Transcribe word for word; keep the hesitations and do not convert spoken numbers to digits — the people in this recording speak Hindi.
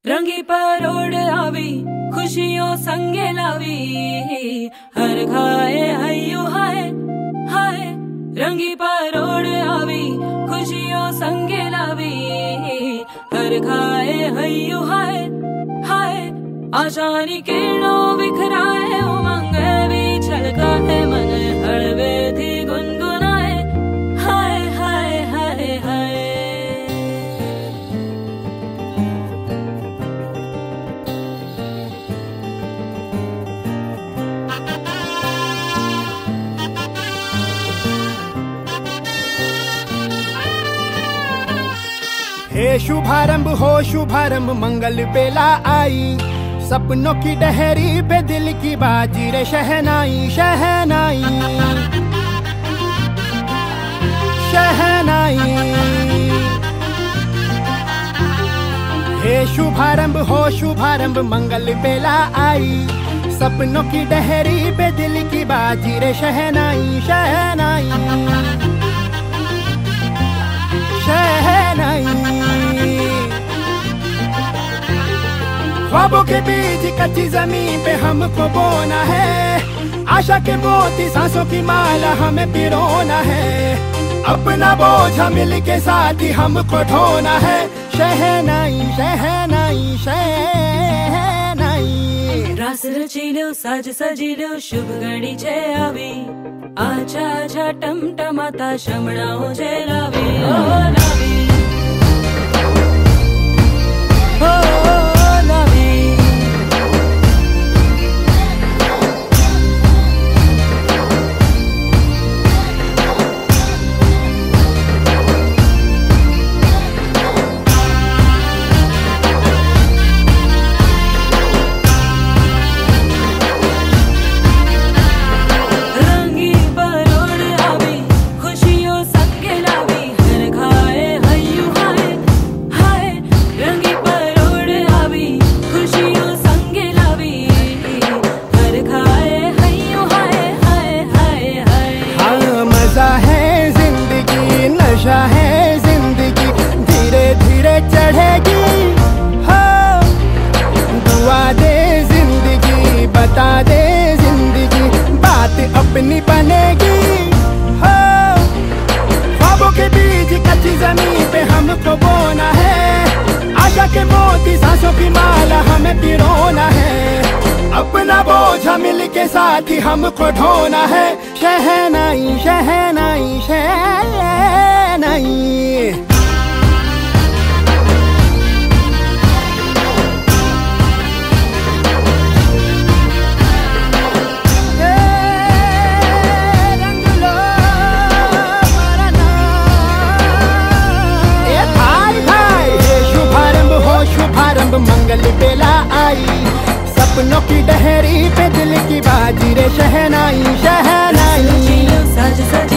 रंगी परोड़ आवी खुशियों संगे लावी हर खाए हयू हाय हाय रंगी परोड़ आवी खुशियों संगे लावी हर खाए हयू हाय हाय आशानी किरणों बिखराए उमंग भी छलकाए मन हड़वे थी गुनगुनाए हाय हाय हाय हाय हे शुभारंभ हो शुभारंभ मंगल बेला आई सपनों की डहरी पे दिल की बाजी रे शहनाई शहनाई शहनाई हे शुभारंभ हो शुभारंभ मंगल बेला आई सपनों की डहरी पे दिल की बाजी रे शहनाई शहनाई शहनाई ख्वाबों के बीज कच्ची जमीन पे हमको बोना है आशा के मोती सांसों की माला हमें पिरोना है अपना बोझ मिल के साथ ही हमको ढोना है शहनाई शहनाई शहनाई रास रचीलो साज सजीलो शुभ घड़ी छे आवी आछा आछा टमटमाता शमणाओ छे लावी ओ लावी ओ लावी है जिंदगी धीरे धीरे चढ़ेगी हो दुआ दे जिंदगी बता दे जिंदगी बात अपनी बनेगी हो ख्वाबों के बीज कच्ची जमीन पे हमको बोना है आशा के मोती सांसों की माला हमें पिरोना है अपना बोझ मिल के साथ ही हमको ढोना है शहनाई शहनाई शहनाई शुभारंभ मंगल बेला आई सपनों की डहरी पे दिल की बाजी रे शहनाई शहनाई साज सज